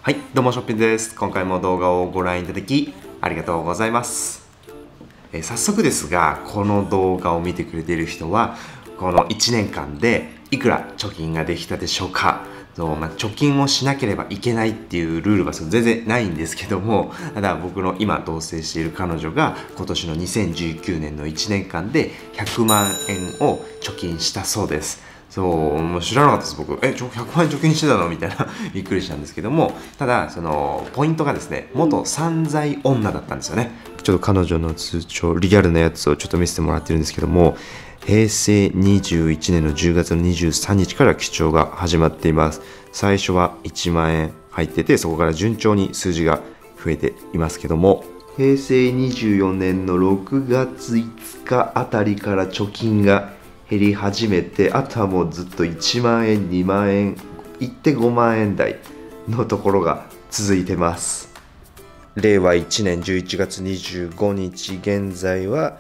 はい、どうもショッピングです。今回も動画をご覧いただきありがとうございます。早速ですが、この動画を見てくれている人はこの1年間でいくら貯金ができたでしょうか。貯金をしなければいけないっていうルールは全然ないんですけども、ただ僕の今同棲している彼女が今年の2019年の1年間で100万円を貯金したそうです。もう知らなかったです、僕。100万円貯金してたのみたいなびっくりしたんですけども、ただ、ポイントがですね、元散財女だったんですよね。ちょっと彼女の通帳、リアルなやつをちょっと見せてもらってるんですけども、平成21年の10月の23日から記帳が始まっています。最初は1万円入ってて、そこから順調に数字が増えていますけども、平成24年の6月5日あたりから貯金が減り始めて、あとはもうずっと1万円、2万円、いって5万円台のところが続いてます。令和1年11月25日現在は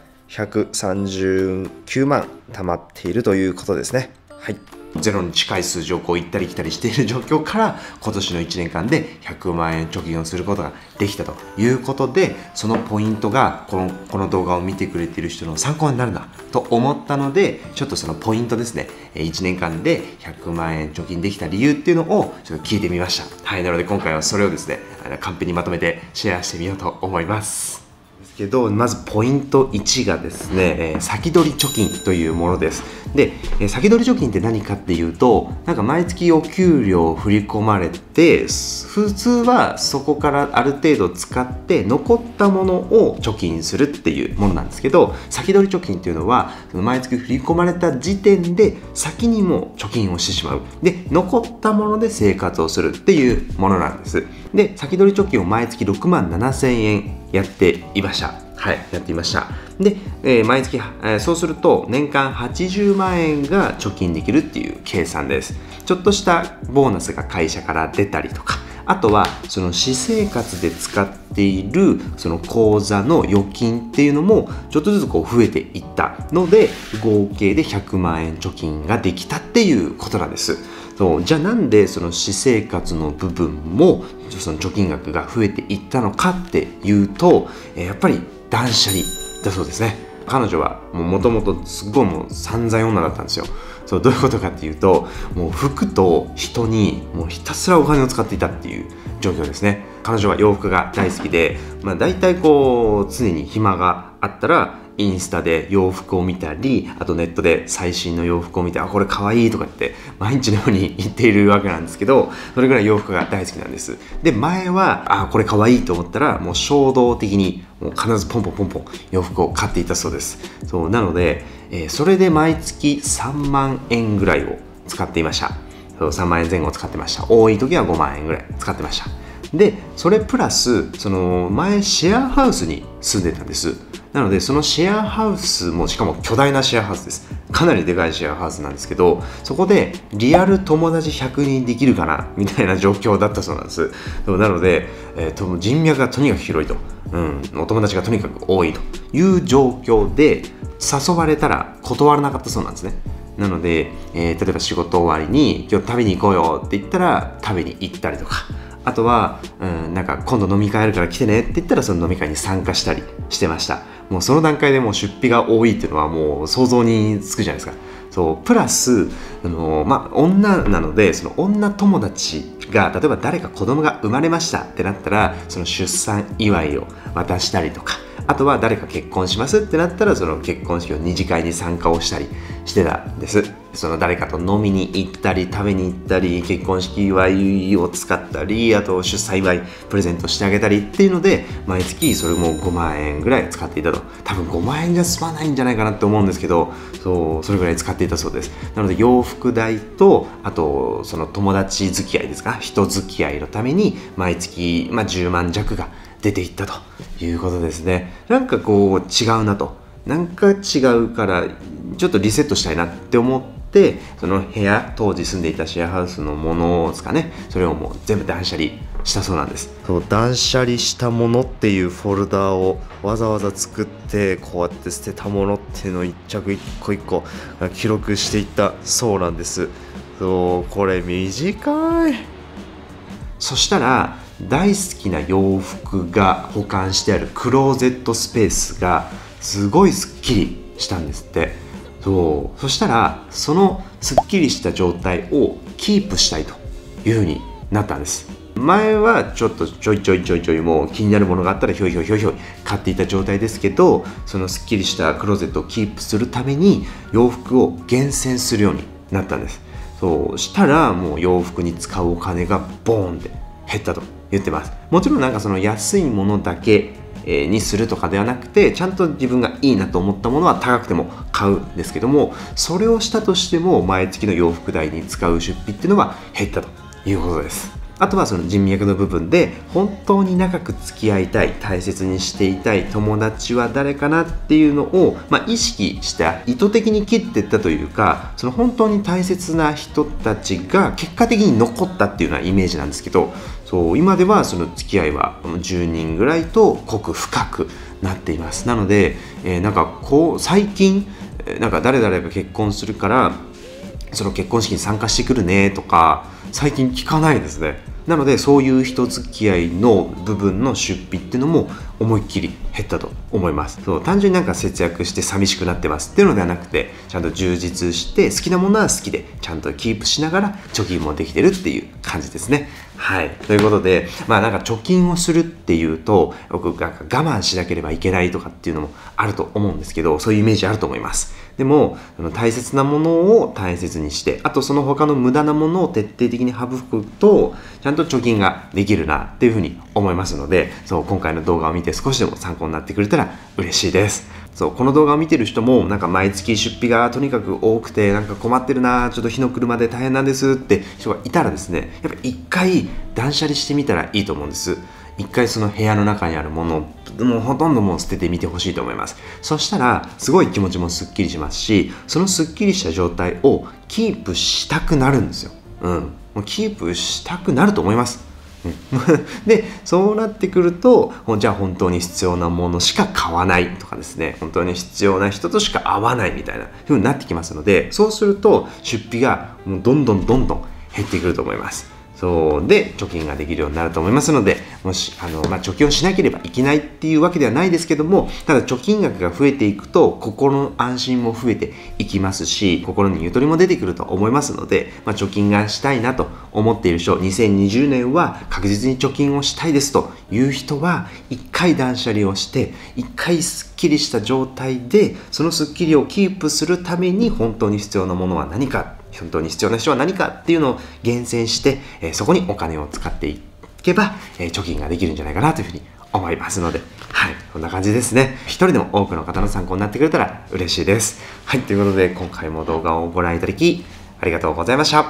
139万貯まっているということですね。はい。ゼロに近い数字を行ったり来たりしている状況から今年の1年間で100万円貯金をすることができたということで、そのポイントがこの動画を見てくれている人の参考になるなと思ったので、ちょっとそのポイントですね、1年間で100万円貯金できた理由っていうのをちょっと聞いてみました。はい。なので今回はそれをですね、カンペにまとめてシェアしてみようと思います。けどまずポイント1がですね、先取り貯金というものです。で、先取り貯金って何かっていうと、なんか毎月お給料振り込まれて、普通はそこからある程度使って残ったものを貯金するっていうものなんですけど、先取り貯金っていうのは毎月振り込まれた時点で先にも貯金をしてしまう。で、残ったもので生活をするっていうものなんです。で、先取り貯金を毎月6万7千円やっていました。はい、やっていました。で、毎月、そうすると年間80万円が貯金できるっていう計算です。ちょっとしたボーナスが会社から出たりとか、あとはその私生活で使っているその口座の預金っていうのもちょっとずつこう増えていったので、合計で100万円貯金ができたっていうことなんです。じゃあなんでその私生活の部分もその貯金額が増えていったのかっていうと、やっぱり断捨離だそうですね。彼女はもともとすごいもう散財女だったんですよ。どういうことかっていうと、もう服と人にもうひたすらお金を使っていたっていう状況ですね。彼女は洋服が大好きで、大体こう常に暇があったらインスタで洋服を見たり、あとネットで最新の洋服を見て、これかわいいとかって毎日のように言っているわけなんですけど、それぐらい洋服が大好きなんです。で、前はこれかわいいと思ったらもう衝動的にもう必ずポンポンポンポン洋服を買っていたそうです。なので、それで毎月3万円ぐらいを使っていました。3万円前後使ってました。多い時は5万円ぐらい使ってました。で、それプラス前シェアハウスに住んでたんです。なのでそのシェアハウスもしかも巨大なシェアハウスです。かなりでかいシェアハウスなんですけど、そこでリアル友達100人できるかなみたいな状況だったそうなんです。なので、人脈がとにかく広いと、お友達がとにかく多いという状況で、誘われたら断らなかったそうなんですね。なので、例えば仕事終わりに今日食べに行こうよって言ったら食べに行ったりとか、あとは、なんか今度飲み会あるから来てねって言ったらその飲み会に参加したりしてました。もうその段階でもう出費が多いっていうのはもう想像につくじゃないですか。プラス女なので、その女友達が例えば誰か子供が生まれましたってなったら、その出産祝いを渡したりとか、あとは誰か結婚しますってなったらその結婚式の二次会に参加をしたりしてたんです。誰かと飲みに行ったり食べに行ったり、結婚式祝いを使ったり、あと出産祝いプレゼントしてあげたりっていうので、毎月それも5万円ぐらい使っていたと。多分5万円じゃ済まないんじゃないかなって思うんですけど、それぐらい使っていたそうです。なので洋服代と、あとその友達付き合いですか、人付き合いのために毎月10万弱が出ていったということですね。なんかこう違うなと、なんか違うからちょっとリセットしたいなって思って、その部屋、当時住んでいたシェアハウスのものですかね、それをもう全部断捨離したそうなんです。断捨離したものっていうフォルダをわざわざ作って、こうやって捨てたものっていうのを一着一個一個記録していったそうなんです。これ短い。 そしたら大好きな洋服が保管してあるクローゼットスペースがすごいすっきりしたんですって。そしたらそのすっきりした状態をキープしたいというふうになったんです。前はちょっとちょいちょいもう気になるものがあったらひょい買っていた状態ですけど、そのすっきりしたクローゼットをキープするために洋服を厳選するようになったんです。そうしたらもう洋服に使うお金がボーンって減ったと言ってます。もちろんなんかその安いものだけにするとかではなくて、ちゃんと自分がいいなと思ったものは高くても買うんですけども、それをしたとしても毎月の洋服代に使う出費っていうのは減ったということです。あとはその人脈の部分で本当に長く付き合いたい、大切にしていたい友達は誰かなっていうのを、意識した意図的に切っていったというか、その本当に大切な人たちが結果的に残ったっていうようなイメージなんですけど、そう今ではその付き合いは10人ぐらいと濃く深くなっています。なので、なんかこう最近なんか誰々が結婚するからその結婚式に参加してくるねとか最近聞かないですね。なのでそういう人付き合いの部分の出費っていうのも思いっきり減ったと思います。単純になんか節約して寂しくなってますっていうのではなくて、ちゃんと充実して好きなものは好きでちゃんとキープしながら貯金もできてるっていう感じですね。はい、ということでなんか貯金をするっていうと僕が我慢しなければいけないとかっていうのもあると思うんですけど、そういうイメージあると思います。でも大切なものを大切にして、あとその他の無駄なものを徹底的に省くとちゃんと貯金ができるなっていうふうに思いますので、今回の動画を見て少しでも参考になってくれたら嬉しいです。この動画を見てる人もなんか毎月出費がとにかく多くてなんか困ってるな、ちょっと火の車で大変なんですって人がいたらですね、やっぱ一回断捨離してみたらいいと思うんです。一回その部屋の中にあるものをもうほとんどもう捨ててみてほしいと思います。そしたらすごい気持ちもすっきりしますし、そのすっきりした状態をキープしたくなるんですよ。もうキープしたくなると思います。でそうなってくると、じゃあ本当に必要なものしか買わないとかですね、本当に必要な人としか会わないみたいな風になってきますので、そうすると出費がもうどんどん減ってくると思います。で貯金ができるようになると思いますので、もし貯金をしなければいけないっていうわけではないですけども、ただ貯金額が増えていくと心の安心も増えていきますし、心にゆとりも出てくると思いますので、貯金がしたいなと思っている人、2020年は確実に貯金をしたいですという人は一回断捨離をして一回すっきりした状態で、そのすっきりをキープするために本当に必要なものは何か、本当に必要な人は何かっていうのを厳選して、そこにお金を使っていけば、貯金ができるんじゃないかなというふうに思いますので、はい、こんな感じですね。一人でも多くの方の参考になってくれたら嬉しいです。はい、ということで今回も動画をご覧いただきありがとうございました。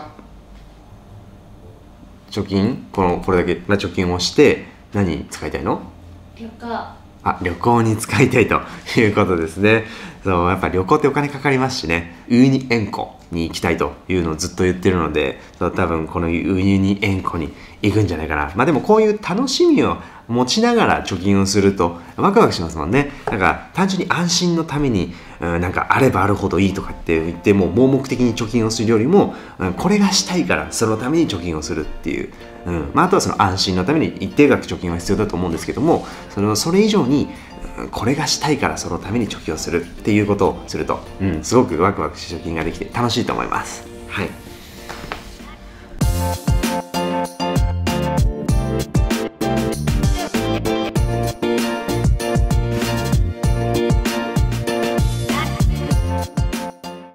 貯金これだけ、貯金をして何に使いたいの？旅行に使いたいということですね。やっぱ旅行ってお金かかりますしね、ウユニ塩湖に行きたいというのをずっと言ってるので、多分このウユニ塩湖に行くんじゃないかな。でもこういう楽しみを持ちながら貯金をするとワクワクしますもんね。なんか単純に安心のために、なんかあればあるほどいいとかって言っても盲目的に貯金をするよりも、これがしたいからそのために貯金をするっていう、あとはその安心のために一定額貯金は必要だと思うんですけども、それ以上にこれがしたいからそのために貯金をするっていうことをすると、すごくワクワクして貯金ができて楽しいと思います。はい。